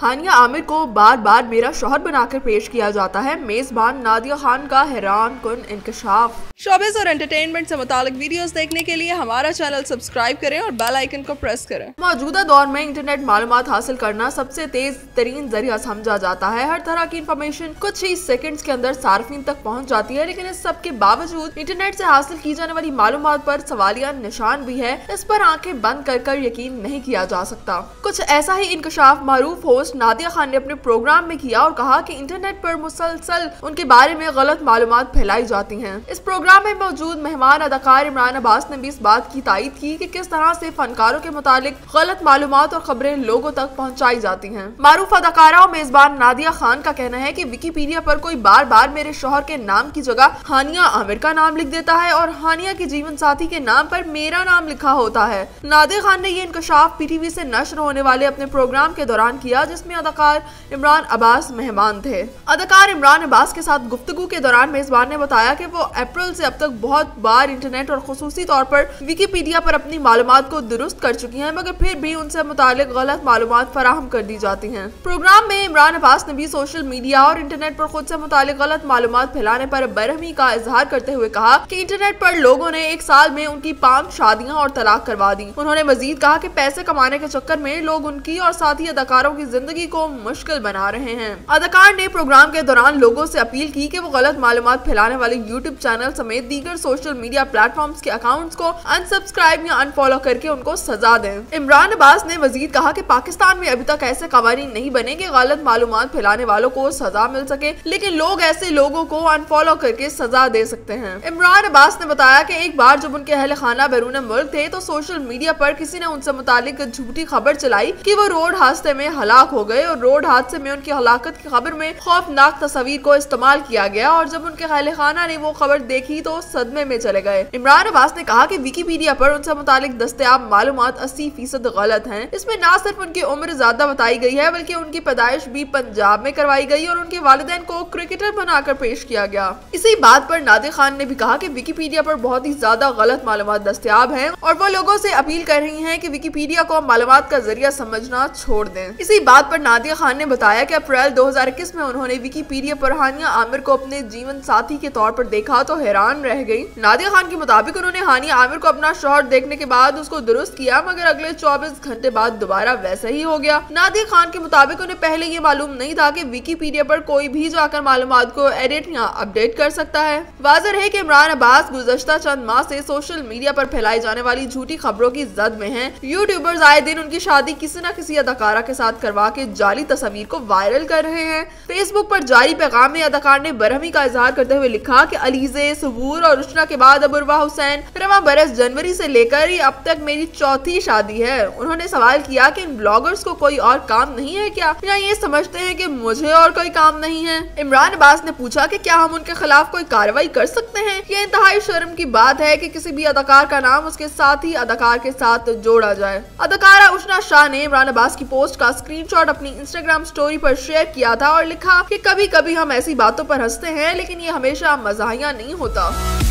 हानिया आमिर को बार बार मेरा शौहर बनाकर पेश किया जाता है। मेजबान नादिया खान का हैरान कुन इंकशाफ। शोबिज़ और एंटरटेनमेंट से मुतालिक वीडियोस देखने के लिए हमारा चैनल सब्सक्राइब करें और बेल आइकन को प्रेस करें। मौजूदा दौर में इंटरनेट मालूमात हासिल करना सबसे तेज तरीन जरिया समझा जाता है। हर तरह की इंफॉर्मेशन कुछ ही सेकंड्स के अंदर सार्फिन तक पहुंच जाती है, लेकिन इस सब के बावजूद इंटरनेट से हासिल की जाने वाली मालूमात पर सवालिया निशान भी है। इस पर आंखें बंद कर यकीन नहीं किया जा सकता। कुछ ऐसा ही इंकशाफ मारूफ होस्ट नादिया खान ने अपने प्रोग्राम में किया और कहा कि इंटरनेट पर मुसलसल उनके बारे में गलत मालूमात फैलाई जाती हैं। इस प्रोग्राम में मौजूद मेहमान अदाकार इमरान अब्बास ने भी इस बात की तायद की कि किस तरह से फनकारों के मुतालिक गलत मालूमात और खबरें लोगों तक पहुंचाई जाती हैं। मारूफ अदाकारा और मेजबान नादिया खान का कहना है कि विकिपीडिया पर कोई बार बार मेरे शौहर के नाम की जगह हानिया आमिर का नाम लिख देता है और हानिया के जीवन साथी के नाम पर मेरा नाम लिखा होता है। नादिया खान ने ये इंकशाफ पीटीवी से नश्र होने वाले अपने प्रोग्राम के दौरान किया, जिसमें अदाकार इमरान अब्बास मेहमान थे। अदाकार इमरान अब्बास के साथ गुफ्तगू के दौरान मेजबान ने बताया कि वो अप्रैल से अब तक बहुत बार इंटरनेट और खुसूसी तौर पर विकिपीडिया पर अपनी मालूमात को दुरुस्त कर चुकी हैं, मगर फिर भी उनसे मुतालिक गलत मालूमात फराहम कर दी जाती हैं। प्रोग्राम में इमरान अब्बास ने भी सोशल मीडिया और इंटरनेट पर खुद से मुतालिक गलत मालूमात फैलाने पर बरहमी का इजहार करते हुए कहा कि इंटरनेट पर लोगों ने एक साल में उनकी 5 शादियां और तलाक करवा दी। उन्होंने मजीद कहा कि पैसे कमाने के चक्कर में लोग उनकी और साथी अदाकारों की जिंदगी को मुश्किल बना रहे हैं। अदाकार ने प्रोग्राम के दौरान लोगों से अपील की कि वो गलत मालूमात फैलाने वाले यूट्यूब चैनल समेत दीगर सोशल मीडिया प्लेटफॉर्म्स के अकाउंट्स को अनसब्सक्राइब या अनफॉलो करके उनको सजा दें। इमरान अब्बास ने मजीद कहा कि पाकिस्तान में अभी तक ऐसे कवानीन नहीं बने कि गलत मालूमात फैलाने वालों को सजा मिल सके, लेकिन लोग ऐसे लोगों को अनफॉलो करके सजा दे सकते हैं। इमरान अब्बास ने बताया कि एक बार जब उनके अहल खाना बैरून मुल्क थे तो सोशल मीडिया पर किसी ने उनसे मुतालिक झूठी खबर चलाई कि वो रोड हादसे में हलाक हो गए और रोड हादसे में उनकी हलाकत की खबर में खौफनाक तस्वीर को इस्तेमाल किया गया और जब उनके अहल खाना ने वो खबर देखी तो सदमे में चले गए। इमरान अब्बास ने कहा कि विकिपीडिया पर उनसे मुतालिक दस्तयाब मालूमात 80% गलत हैं। इसमें न सिर्फ उनकी उम्र ज्यादा बताई गई है, बल्कि उनकी पैदाइश भी पंजाब में करवाई गई और उनके वालिदैन को क्रिकेटर बनाकर पेश किया गया। इसी बात पर नादिया खान ने भी कहा कि विकिपीडिया पर बहुत ही ज्यादा गलत मालूमात दस्तयाब हैं और वो लोगों से अपील कर रही हैं कि विकिपीडिया को मालूमात का जरिया समझना छोड़ दें। इसी बात पर नादिया खान ने बताया कि अप्रैल 2021 में उन्होंने विकिपीडिया पर हानिया आमिर को अपने जीवन साथी के तौर पर देखा तो हैरान रह गई। नादिया खान के मुताबिक उन्होंने हानिया आमिर को अपना शौहर देखने के बाद उसको दुरुस्त किया, मगर अगले 24 घंटे बाद दोबारा वैसा ही हो गया। नादिया खान के मुताबिक उन्हें पहले ये मालूम नहीं था कि विकिपीडिया पर कोई भी जाकर मालूमात को एडिट या अपडेट कर सकता है। वाज़ेह है कि इमरान अब्बास गुज़श्ता चंद माह से सोशल मीडिया पर फैलाई जाने वाली झूठी खबरों की जद में हैं। यूट्यूबर्स आए दिन उनकी शादी किसी न किसी अदाकारा के साथ करवा के जाली तस्वीर को वायरल कर रहे हैं। फेसबुक पर जारी पैगाम में अदाकार ने बरहमी का इजहार करते हुए लिखा कि अलीज़े, सबूर और रुशना के बाद अब उर्वा हुसैन रवा बरस जनवरी से लेकर अब तक मेरी 4थी शादी है। उन्होंने सवाल किया कि इन ब्लॉगर्स को कोई और काम नहीं है क्या, या ये समझते हैं कि मुझे और कोई काम नहीं है। इमरान अब्बास ने पूछा कि क्या हम उनके खिलाफ कोई कार्रवाई कर सकते हैं। ये इंतहाई शर्म की बात है कि किसी भी अदाकार का नाम उसके साथी अदाकार के साथ जोड़ा जाए। अदाकारा उशना शाह ने इमरान अब्बास की पोस्ट का स्क्रीनशॉट अपनी इंस्टाग्राम स्टोरी पर शेयर किया था और लिखा कि कभी कभी हम ऐसी बातों पर हंसते हैं, लेकिन ये हमेशा मज़ाहिया नहीं होता।